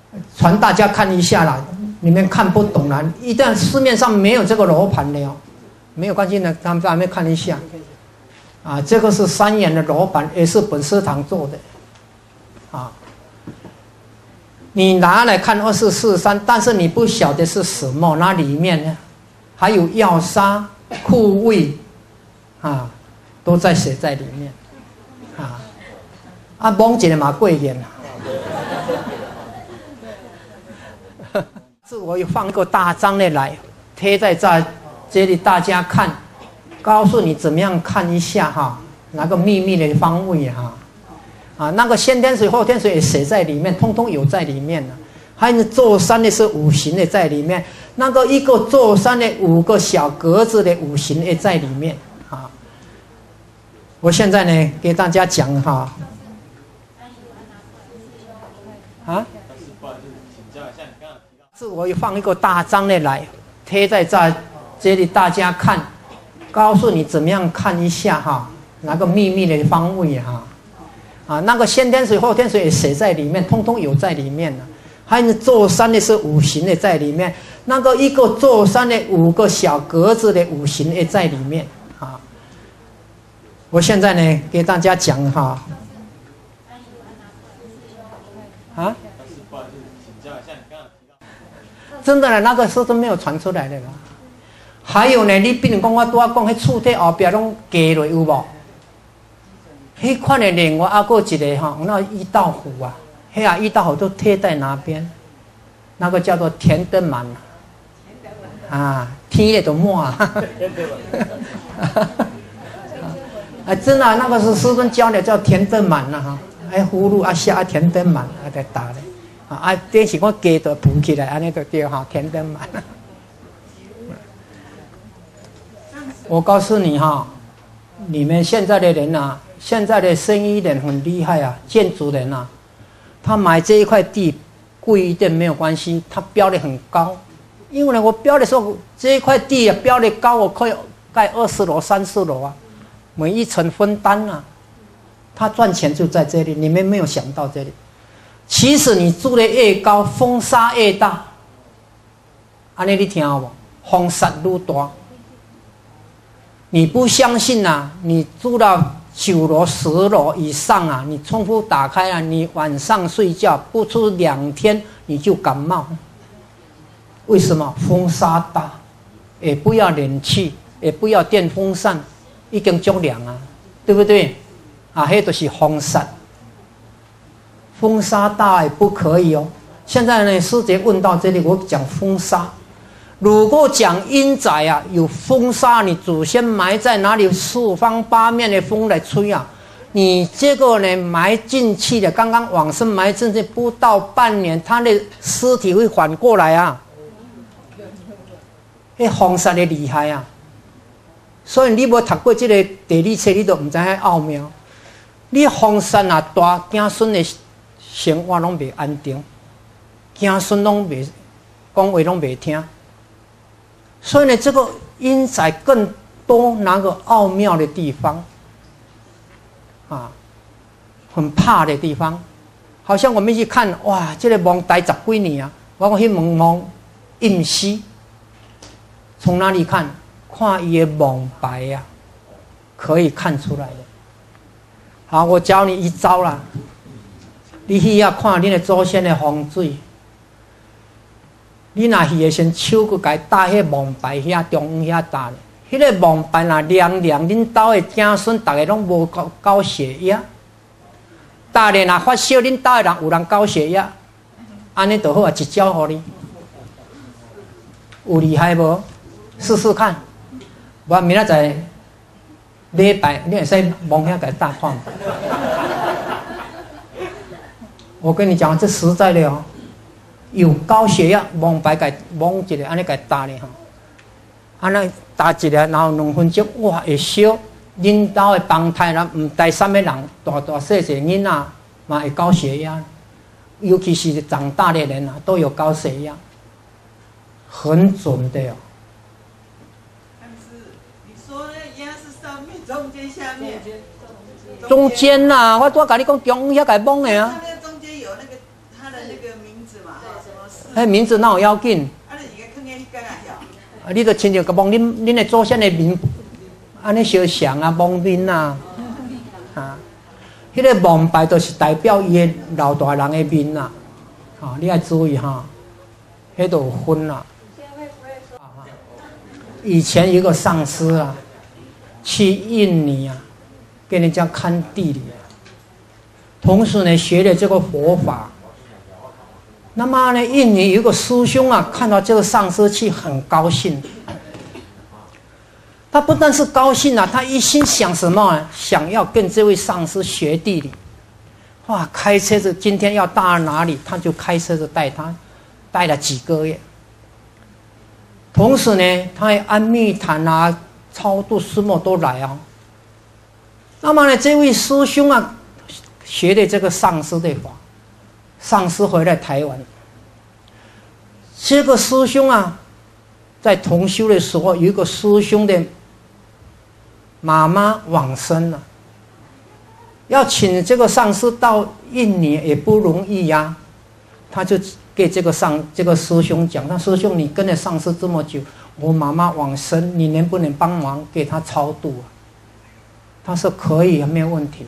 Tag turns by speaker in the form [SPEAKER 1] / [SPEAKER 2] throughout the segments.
[SPEAKER 1] 传大家看一下啦，你们看不懂啦。一旦市面上没有这个罗盘的哦，没有关系的，他们在那边看一下。啊，这个是3元的罗盘，也是本师堂做的。啊，你拿来看2443，但是你不晓得是什么，那里面呢还有药砂、库位，啊，都在写在里面。啊，蒙一个嘛过瘾啦。是我有放一个大张的来贴在这里，大家看，告诉你怎么样看一下哈，那个秘密的方位哈，啊，那个先天水后天水也写在里面，通通有在里面了。还有座山的是五行的在里面，那个一个座山的5个小格子的五行也在里面啊。我现在呢给大家讲哈，啊。是我有放一个大张的来贴在这里，大家看，告诉你怎么样看一下哈，那个秘密的方位哈，啊，那个先天水后天水也写在里面，通通有在里面了。还有座山的是五行的在里面，那个一个座山的5个小格子的五行也在里面啊。我现在呢给大家讲哈，啊。真的啦，那个时候都没有传出来的啦。还有呢，你比如讲我拄仔讲，迄厝体后壁拢加落有无？迄款的另外还有一个哈，那一道符啊，迄啊一道符都贴在哪边？那个叫做田灯满啊，天的都满啊。啊，真的、啊，那个是师尊教的，叫田灯满呐哈，哎葫芦啊下啊田灯满啊在打的。啊，这是我家的补起来，安尼就对哈，田灯满。我告诉你哈，你们现在的人啊，现在的生意人很厉害啊，建筑人啊，他买这一块地贵一点没有关系，他标的很高，因为呢，我标的时候这一块地啊标的高，我可以盖20楼、30楼啊，每一层分担啊，他赚钱就在这里，你们没有想到这里。其实你住的越高，风沙越大。安尼你听好不？风沙越大。你不相信啊？你住到9楼、10楼以上啊，你窗户打开啊，你晚上睡觉不出2天你就感冒。为什么？风沙大，也不要冷气，也不要电风扇，已经足凉啊，对不对？啊，迄就是风沙。风沙大也不可以哦。现在呢，师姐问到这里，我讲风沙。如果讲阴宅啊，有风沙，你祖先埋在哪里，四方八面的风来吹啊，你这个呢埋进去的，刚刚往生埋进去不到半年，他的尸体会反过来啊。那风沙的厉害啊！所以你无读过这个地理册，你都唔知遐奥妙。你风沙啊大，子孙的生活拢袂安定，子孙拢袂讲话拢袂听，所以呢，这个阴宅更多那个奥妙的地方，啊，很怕的地方，好像我们去看，哇，这个墓台10几年啊，我讲迄墓阴虚，从哪里看？看伊的墓牌呀、啊，可以看出来的。好，我教你一招啦。你去遐看恁的祖先的风水，你若去的先手去甲伊搭迄墓牌遐中央遐搭咧，迄个墓牌若亮亮，恁兜的子孙逐个拢无高血压，搭咧若发烧，恁兜的人有人高血压，安尼就好啊，一招互你，有厉害无？试试看，我明仔载礼拜你会使墓遐甲伊搭看。我跟你讲，这实在的哦，有高血压，蒙牌给蒙一个，安尼给打咧哈，安尼打一个，然后2分钟，哇，会烧。恁兜的帮派人唔带什么人，大大细细囡仔嘛会高血压，尤其是长大的人啊，都有高血压，很准的哦。
[SPEAKER 2] 但是你说那压是上面、中间、下面？
[SPEAKER 1] 中间呐、我拄甲你讲中遐个蒙的啊。
[SPEAKER 2] 中间有那个它他的那个名字嘛，什么事？
[SPEAKER 1] 那名字哪有要紧？
[SPEAKER 2] 啊，你应该看见你干啊？
[SPEAKER 1] 啊，你都亲像个蒙恁的祖先的名，安尼相像啊，蒙面啊，啊，迄个蒙牌就是代表伊的老大人的面啦，啊，你要注意哈，迄都有分啦。以前有一个上师啊，去印尼啊，给人家看地理啊，同时呢学了这个佛法。那么呢，印尼有一个师兄啊，看到这个上师去很高兴。他不但是高兴啊，他一心想什么呢？想要跟这位上师学地理。哇，开车子今天要到哪里，他就开车子带他，带了几个月。同时呢，他还安密坛啊、超度师母都来啊。那么呢，这位师兄啊，学的这个上师的法。上师回来台湾，这个师兄啊，在同修的时候，有一个师兄的妈妈往生了，要请这个上师到印尼也不容易呀。他就给这个师兄讲：“那师兄，你跟着上师这么久，我妈妈往生，你能不能帮忙给他超度啊？”他说：“可以，没有问题。”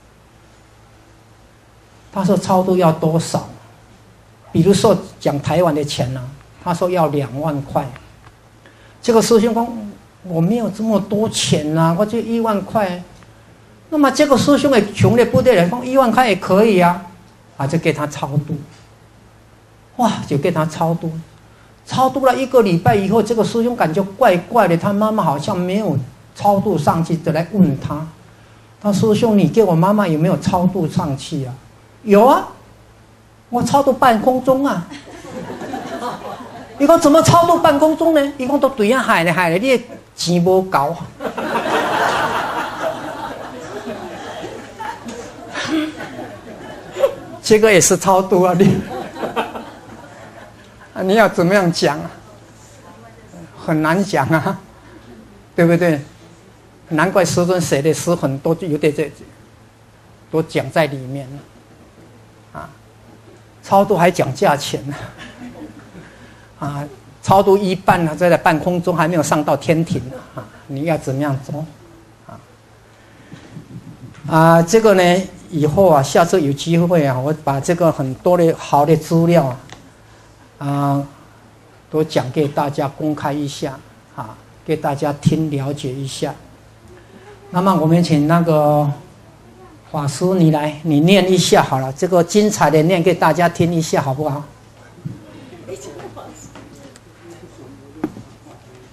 [SPEAKER 1] 他说超度要多少？比如说讲台湾的钱呢、他说要2万块。这个师兄说我没有这么多钱啊，我就1万块。那么这个师兄也穷的不得了，说1万块也可以啊，就给他超度。哇，就给他超度，超度了1个礼拜以后，这个师兄感觉怪怪的，他妈妈好像没有超度上去，就来问他：“他师兄，你给我妈妈有没有超度上去啊？”有啊，我超度半空中啊。你讲怎么超度半空中呢？你讲都对啊海的，你的钱无够。这个也是超度啊，你要怎么样讲啊？很难讲啊，对不对？难怪师尊写的诗很多，就有点这都讲在里面了。超度还讲价钱呢，超度一半呢，在半空中还没有上到天庭啊，你要怎么样做这个呢，以后啊，下次有机会啊，我把这个很多的好的资料都讲给大家公开一下给大家听了解一下。那么我们请那个法师你来，你念一下好了，这个精彩的念给大家听一下好不好？